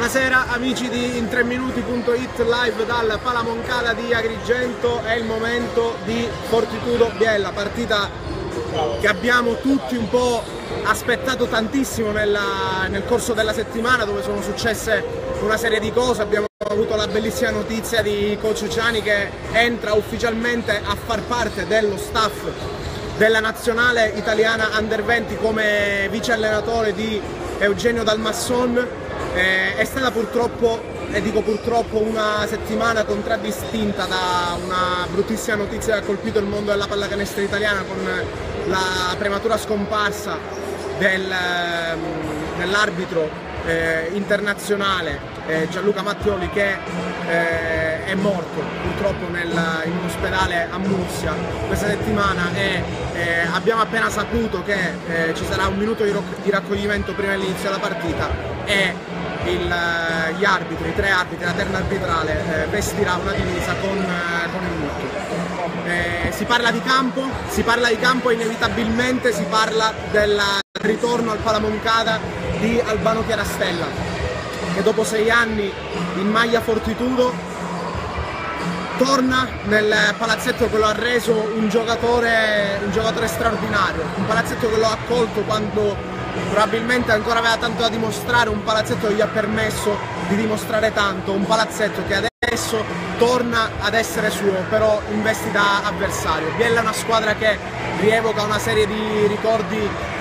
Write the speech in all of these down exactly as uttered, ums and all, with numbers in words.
Buonasera amici di in tre minuti punto it live dal Palamoncada di Agrigento. È il momento di Fortitudo Biella, partita che abbiamo tutti un po' aspettato tantissimo nella, nel corso della settimana, dove sono successe una serie di cose. Abbiamo avuto la bellissima notizia di Coach Ciani che entra ufficialmente a far parte dello staff della nazionale italiana under venti come vice allenatore di Eugenio Dalmasson. Eh, è stata purtroppo, e dico purtroppo, una settimana contraddistinta da una bruttissima notizia che ha colpito il mondo della pallacanestro italiana, con la prematura scomparsa del, dell'arbitro eh, internazionale eh, Gianluca Mattioli, che eh, è morto purtroppo nel, in un ospedale a Murcia questa settimana, e eh, abbiamo appena saputo che eh, ci sarà un minuto di, di raccoglimento prima dell'inizio della partita e Il, gli arbitri, i tre arbitri, la terna arbitrale eh, vestirà una divisa con, eh, con il lutto. Eh, si parla di campo, si parla di campo e inevitabilmente si parla del ritorno al Palamoncada di Albano Chiarastella, che dopo sei anni in maglia Fortitudo torna nel palazzetto che lo ha reso un giocatore, un giocatore straordinario, un palazzetto che lo ha accolto quando probabilmente ancora aveva tanto da dimostrare, un palazzetto che gli ha permesso di dimostrare tanto, un palazzetto che adesso torna ad essere suo, però in vesti da avversario. Biella è una squadra che rievoca una serie di ricordi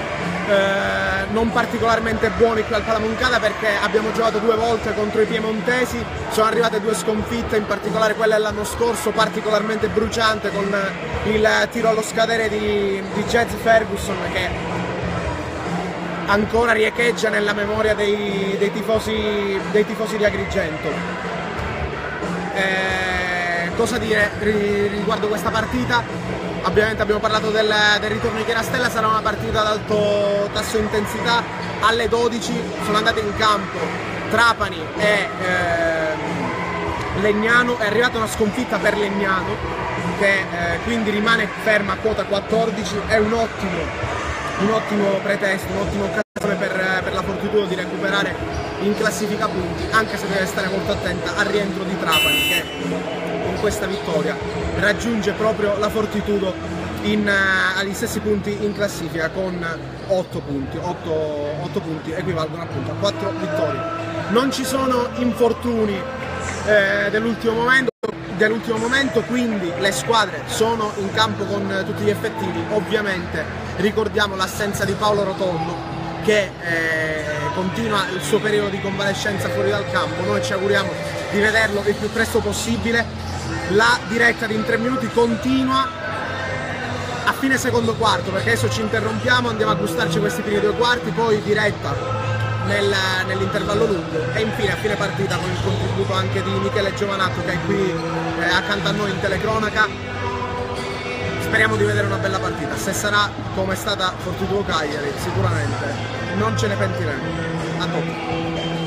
eh, non particolarmente buoni qui al Palamoncada, perché abbiamo giocato due volte contro i piemontesi, sono arrivate due sconfitte, in particolare quella dell'anno scorso particolarmente bruciante con il tiro allo scadere di, di Jazz Ferguson, che ancora riecheggia nella memoria dei, dei, tifosi, dei tifosi di Agrigento. Eh, cosa dire riguardo questa partita? Ovviamente abbiamo parlato del, del ritorno di Chiarastella. Sarà una partita ad alto tasso di intensità. Alle dodici sono andate in campo Trapani e eh, Legnano. È arrivata una sconfitta per Legnano, che eh, quindi rimane ferma a quota quattordici. È un ottimo un ottimo pretesto, un'ottima occasione per, per la Fortitudo di recuperare in classifica punti, anche se deve stare molto attenta al rientro di Trapani, che con questa vittoria raggiunge proprio la Fortitudo in, uh, agli stessi punti in classifica, con otto punti. otto punti equivalgono appunto a quattro vittorie. Non ci sono infortuni eh, dell'ultimo momento, dell'ultimo momento, quindi le squadre sono in campo con tutti gli effettivi. Ovviamente ricordiamo l'assenza di Paolo Rotondo, che eh, continua il suo periodo di convalescenza fuori dal campo. Noi ci auguriamo di vederlo il più presto possibile. La diretta di in tre minuti continua a fine secondo quarto, perché adesso ci interrompiamo, andiamo a gustarci questi primi due quarti, poi diretta nel, nell'intervallo lungo e infine a fine partita con il contributo anche di Michele Giovanatto, che è qui eh, accanto a noi in telecronaca. Speriamo di vedere una bella partita. Se sarà come è stata Fortitudo Cagliari, sicuramente non ce ne pentiremo. A dopo.